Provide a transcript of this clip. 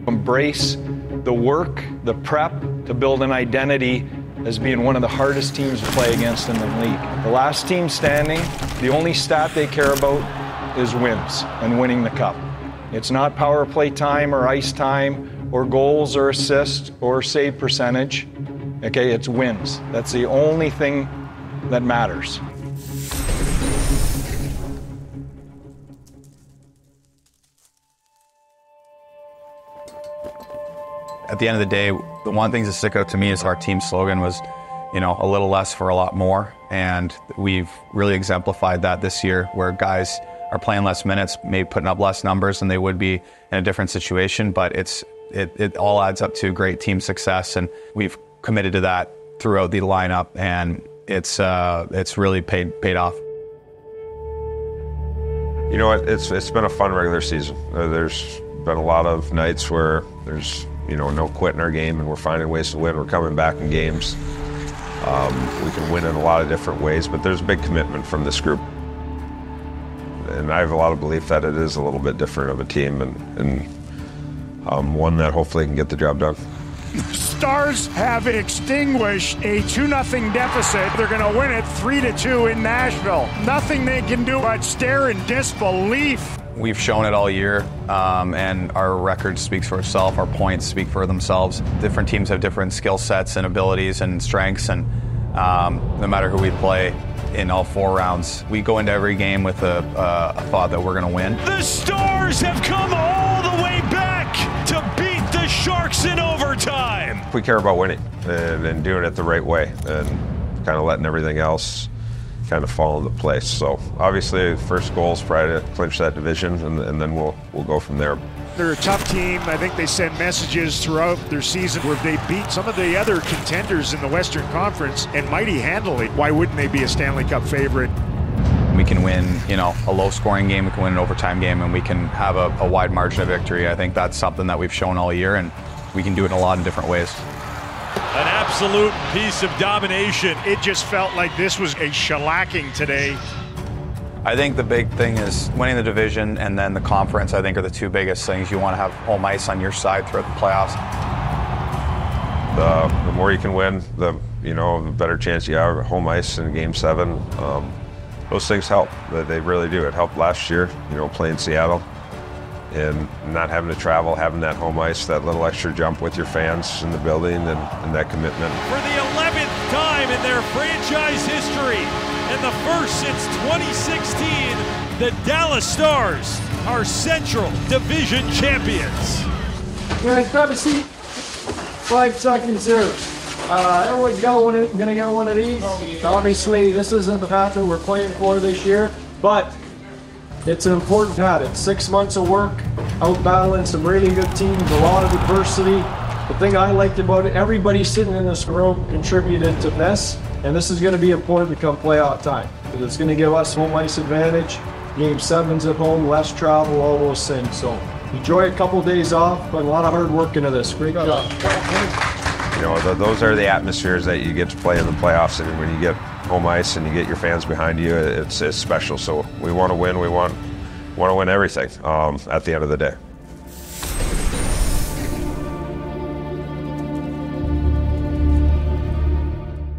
Embrace the work, the prep to build an identity as being one of the hardest teams to play against in the league. The last team standing, the only stat they care about is wins and winning the cup. It's not power play time or ice time or goals or assists or save percentage. Okay, it's wins. That's the only thing that matters. At the end of the day, the one thing that stuck out to me is our team slogan was, a little less for a lot more. And we've really exemplified that this year, where guys are playing less minutes, maybe putting up less numbers than they would be in a different situation. But it all adds up to great team success, and we've committed to that throughout the lineup, and it's really paid off. You know what? It's been a fun regular season. There's been a lot of nights where there's no quitting our game, and we're finding ways to win. We're coming back in games. We can win in a lot of different ways, but there's a big commitment from this group. And I have a lot of belief that it is a little bit different of a team, and one that hopefully can get the job done. Stars have extinguished a 2-0 deficit. They're going to win it 3-2 in Nashville. Nothing they can do but stare in disbelief. We've shown it all year, and our record speaks for itself. Our points speak for themselves. Different teams have different skill sets and abilities and strengths, and no matter who we play in all 4 rounds, we go into every game with a thought that we're going to win. The Stars have come all the way back to beat the Sharks in overtime. We care about winning and doing it the right way, and kind of letting everything else kind of fall into place. So obviously the first goal is probably to clinch that division, and then we'll go from there. They're a tough team. I think they send messages throughout their season where they beat some of the other contenders in the Western Conference, and mighty handily. Why wouldn't they be a Stanley Cup favorite? We can win, a low-scoring game, we can win an overtime game, and we can have a wide margin of victory. I think that's something that we've shown all year, and we can do it in a lot of different ways. An absolute piece of domination. It just felt like this was a shellacking today. I think the big thing is winning the division, and then the conference, I think, are the 2 biggest things. You want to have home ice on your side throughout the playoffs. The more you can win, the better chance you have at home ice in Game 7. Those things help. They really do. It helped last year, playing Seattle, and not having to travel, having that home ice, that little extra jump with your fans in the building, and that commitment. For the 11th time in their franchise history, and the first since 2016, the Dallas Stars are Central Division champions. Guys, grab a seat. 5 seconds here. Everyone's gonna get one of these. Obviously, this isn't the path that we're playing for this year, but it's an important hat. It's 6 months of work, out battling some really good teams, a lot of adversity. The thing I liked about it, everybody sitting in this room contributed to this, and this is going to be important to come playoff time. It's going to give us home ice advantage, Game 7's at home, less travel, all those things. So enjoy a couple days off, but a lot of hard work into this. Great job. Those are the atmospheres that you get to play in the playoffs, and when you get home ice and you get your fans behind you, it's special. So we want to win. We want to win everything at the end of the day.